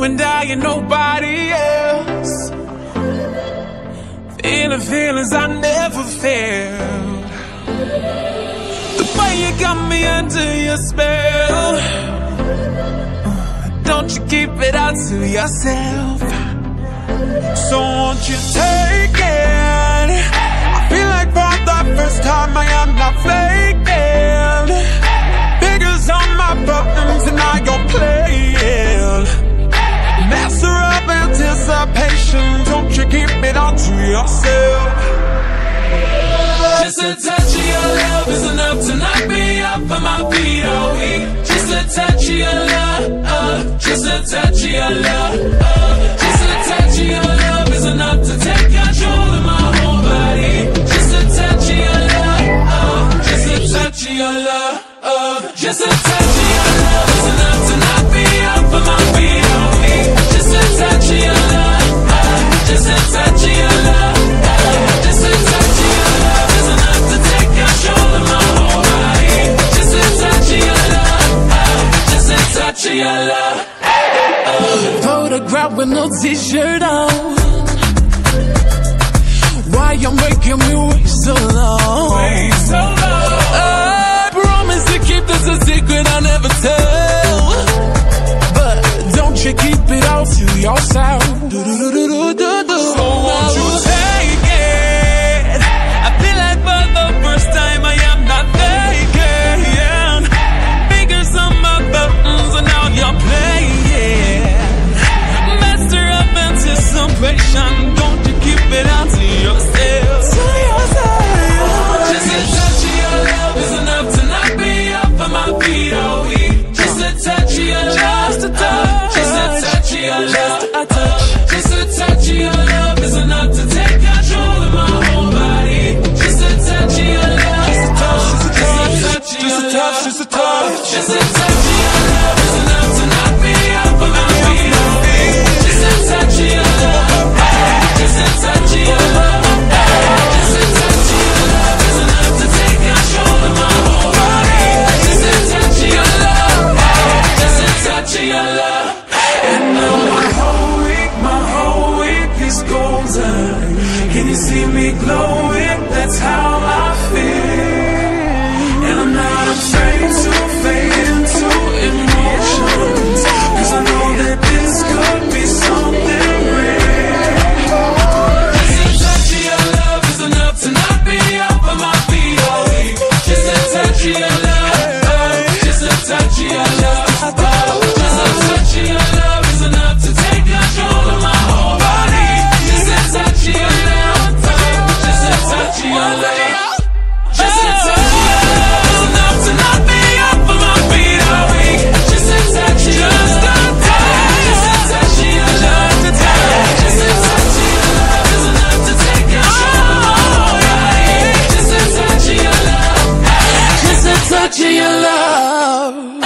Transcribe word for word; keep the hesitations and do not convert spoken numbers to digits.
you and I and nobody else. Feeling feelings I never felt. The way you got me under your spell. Don't you keep it out to yourself. So won't you take it? I feel like for the first time I am not faking. Fingers on my buttons and now you're playing. Master of anticipation. Don't you keep it all to yourself. Just a touch of your love is enough to knock me off of my feet all week. Just a touch of your love, uh, just a touch of your love, uh, just a touch of your love is enough to take control of my whole body. Just a touch of your love, uh, just a touch of your love, uh, just a touch of your love is enough to knock me off of my feet all week. Just a touch of your love, uh, just a touch of your love, uh, just a touch of your love is enough to take control of my whole body. Just a touch of your love, uh, just a touch of your love. Photograph with no t-shirt on. Why you making me wait so long? Wait so long. I promise to keep this a secret I never tell. But don't you keep it all to yourself. Do do do do do do do. So won't you take it? I feel like for the first time I am not faking. Fingers on my buttons and now you're playing. Master of anticipation. Don't you keep it all to yourself. To yourself. Just a touch of your love is enough to knock me off of my feet all week. Just a touch of your love. Just a touch. Just a touch of your love. Just a touch of your love is enough to take control of my whole body. Just a touch of your love. Just a touch. Just a touch. Just a touch. Just a touch of your love is enough to knock me off of my feet all week. Just a touch of your love. Just a touch of your love. Just a touch of your love is enough to take control of my whole body. Just a touch of your love. Just a touch of your love. And now my whole week, my whole week is golden. Can you see me glowing? That's how I feel. And I'm not afraid to fade into emotions, 'cause I know that this could be something real. Just a touch of your love is enough to knock me off of my feet all week. Just a touch of your love, uh, just a touch of your love, uh, just a touch of your love is enough to take control of my whole body. Just a touch of your love, uh, just a touch of your love, just a touch of your love is enough to knock me off of my feet all week. Just a touch of your love, just a touch of your love, just a touch of your love is enough to take control of my whole body. Just a touch of your love, just a touch of your love.